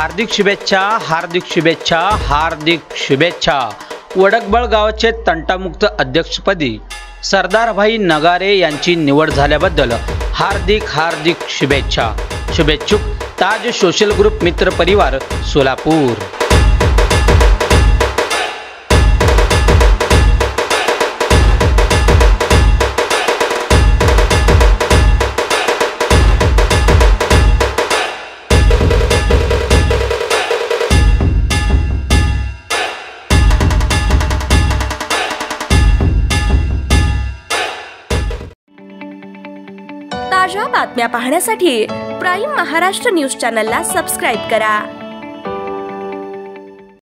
हार्दिक शुभेच्छा, हार्दिक शुभेच्छा, हार्दिक शुभेच्छा। वडकबळ गावाचे तंटामुक्त अध्यक्षपदी सरदारभाई नगारे यांची निवड झाल्याबद्दल हार्दिक हार्दिक शुभेच्छा। शुभेच्छुक ताज सोशल ग्रुप मित्र परिवार सोलापूर। ताज्या बातम्या पाहण्यासाठी प्राईम महाराष्ट्र न्यूज चॅनलला सबस्क्राईब करा।